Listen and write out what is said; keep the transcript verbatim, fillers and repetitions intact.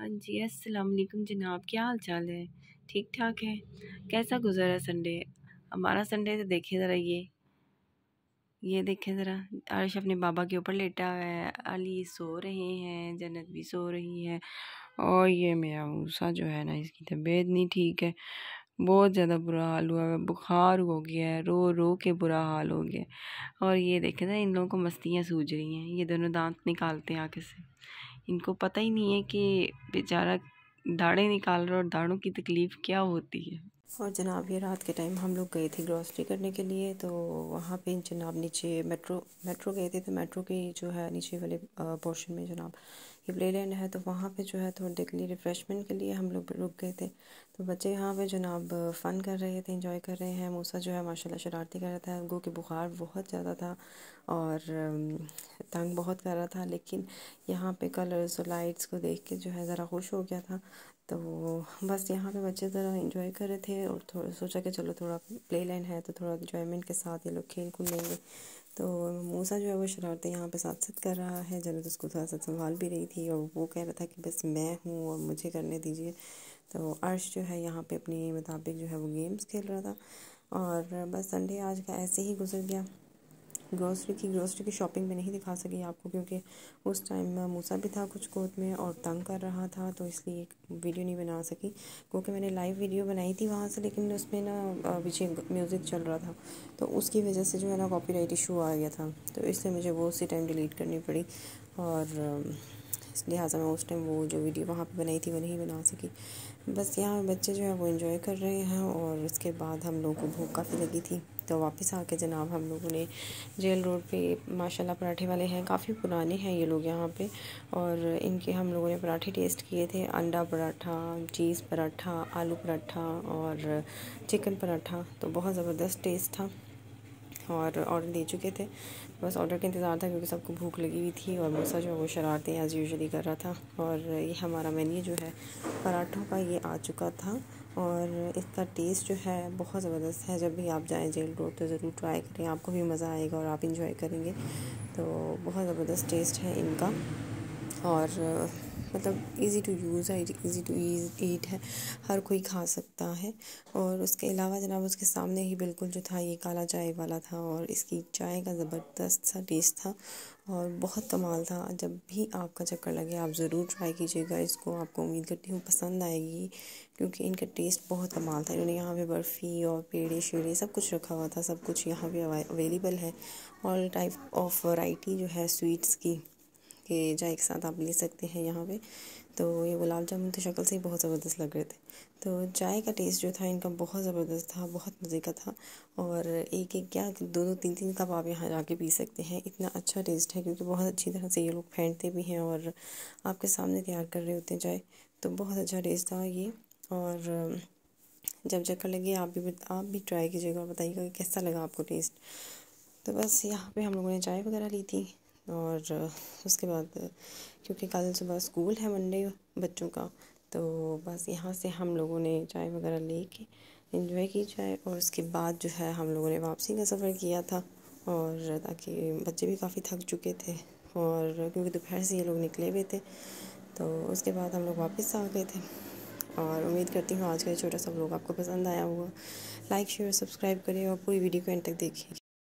हाँ जी, अस्सलाम वालेकुम जनाब, क्या हाल चाल है? ठीक ठाक है। कैसा गुजरा संडे? हमारा संडे तो देखिए ज़रा, ये ये देखें ज़रा। अर्श अपने बाबा के ऊपर लेटा हुआ है, अली सो रहे हैं, जन्नत भी सो रही है। और ये मेरा मूसा जो है ना, इसकी तबीयत नहीं ठीक है, बहुत ज़्यादा बुरा हाल हुआ है, बुखार हो गया है, रो रो के बुरा हाल हो गया है। और ये देखें ना, इन लोगों को मस्तियाँ सूझ रही हैं, ये दोनों दांत निकालते हैं आगे से। इनको पता ही नहीं है कि बेचारा दाढ़ें निकाल रहा है और दाढ़ों की तकलीफ़ क्या होती है। और जनाब ये रात के टाइम हम लोग गए थे ग्रॉसरी करने के लिए, तो वहाँ पे जनाब नीचे मेट्रो मेट्रो गए थे, तो मेट्रो की जो है नीचे वाले पोर्शन में जनाब ये प्ले लैंड है, तो वहाँ पे जो है थोड़ी देर के लिए रिफ़्रेशमेंट के लिए हम लोग रुक गए थे। तो बच्चे यहाँ पे जनाब फ़न कर रहे थे, इंजॉय कर रहे हैं। मूसा जो है माशाल्लाह शरारती कर रहा था, गो कि बुखार बहुत ज़्यादा था और तंग बहुत कर रहा था, लेकिन यहाँ पे कलर्स और लाइट्स को देख के जो है ज़रा खुश हो गया था। तो बस यहाँ पे बच्चे ज़रा इंजॉय कर रहे थे और थोड़ा सोचा कि चलो थोड़ा प्ले लाइन है तो थोड़ा इंजॉयमेंट के साथ ये लोग खेल कूद लेंगे। तो मूसा जो है वो शरारतें यहाँ पे साथ साथ कर रहा है, जन्नत उसको थोड़ा सा संभाल भी रही थी और वो कह रहा था कि बस मैं हूँ और मुझे करने दीजिए। तो अर्श जो है यहाँ पे अपने मुताबिक जो है वो गेम्स खेल रहा था। और बस संडे आज का ऐसे ही गुजर गया। ग्रोसरी की ग्रोसरी की शॉपिंग में नहीं दिखा सकी आपको, क्योंकि उस टाइम मूसा भी था कुछ गोद में और तंग कर रहा था, तो इसलिए वीडियो नहीं बना सकी। क्योंकि मैंने लाइव वीडियो बनाई थी वहाँ से, लेकिन उसमें ना पीछे म्यूज़िक चल रहा था, तो उसकी वजह से जो है ना कॉपीराइट इशू आ गया था, तो इसलिए मुझे वो उसी टाइम डिलीट करनी पड़ी। और लिहाजा मैं उस टाइम वो जो वीडियो वहाँ पे बनाई थी वो नहीं बना सकी। बस यहाँ बच्चे जो है वो एंजॉय कर रहे हैं और उसके बाद हम लोगों को भूख काफ़ी लगी थी, तो वापस आके जनाब हम लोगों ने जेल रोड पे माशाल्लाह पराठे वाले हैं, काफ़ी पुराने हैं ये लोग यहाँ पे, और इनके हम लोगों ने पराठे टेस्ट किए थे। अंडा पराठा, चीज़ पराठा, आलू पराठा और चिकन पराठा, तो बहुत ज़बरदस्त टेस्ट था और ऑर्डर दे चुके थे। बस ऑर्डर का इंतज़ार था क्योंकि सबको भूख लगी हुई थी और मूसा जो है वो शरारतें एज़ यूजुअली कर रहा था। और ये हमारा मेन्यू जो है पराठों का ये आ चुका था और इसका टेस्ट जो है बहुत ज़बरदस्त है। जब भी आप जाएं जेल रोड तो ज़रूर ट्राई करें, आपको भी मज़ा आएगा और आप इंजॉय करेंगे। तो बहुत ज़बरदस्त टेस्ट है इनका और मतलब इज़ी टू यूज़ है, इज़ी टू ईट है, हर कोई खा सकता है। और उसके अलावा जनाब उसके सामने ही बिल्कुल जो था ये काला चाय वाला था और इसकी चाय का ज़बरदस्त सा टेस्ट था और बहुत कमाल था। जब भी आपका चक्कर लगे आप ज़रूर ट्राई कीजिएगा इसको, आपको उम्मीद करती हूँ पसंद आएगी, क्योंकि इनका टेस्ट बहुत कमाल था। इन्होंने यहाँ पे बर्फ़ी और पेड़े शेड़े सब कुछ रखा हुआ था, सब कुछ यहाँ पे अवेलेबल है। ऑल टाइप ऑफ वैरायटी जो है स्वीट्स की के चाय के साथ आप ले सकते हैं यहाँ पे। तो ये गुलाब जामुन तो शक्ल से ही बहुत ज़बरदस्त लग रहे थे। तो चाय का टेस्ट जो था इनका बहुत ज़बरदस्त था, बहुत मज़े का था। और एक एक क्या दो दो तीन तीन कप आप यहाँ जाके पी सकते हैं, इतना अच्छा टेस्ट है, क्योंकि बहुत अच्छी तरह से ये लोग फेंटते भी हैं और आपके सामने तैयार कर रहे होते हैं चाय। तो बहुत अच्छा टेस्ट था ये। और जब चक्कर लगे आप भी आप भी ट्राई कीजिएगा और बताइएगा कि कैसा लगा आपको टेस्ट। तो बस यहाँ पे हम लोगों ने चाय वगैरह ली थी और उसके बाद क्योंकि कल सुबह स्कूल है मंडे बच्चों का, तो बस यहाँ से हम लोगों ने चाय वगैरह ले के इन्जॉय की चाय और उसके बाद जो है हम लोगों ने वापसी का सफ़र किया था। और ताकि बच्चे भी काफ़ी थक चुके थे और क्योंकि दोपहर से ये लोग निकले हुए थे, तो उसके बाद हम लोग वापस आ गए थे। और उम्मीद करती हूँ आज का ये छोटा सा व्लॉग आपको पसंद आया होगा। लाइक शेयर सब्सक्राइब करें और पूरी वीडियो को एंड तक देखिए।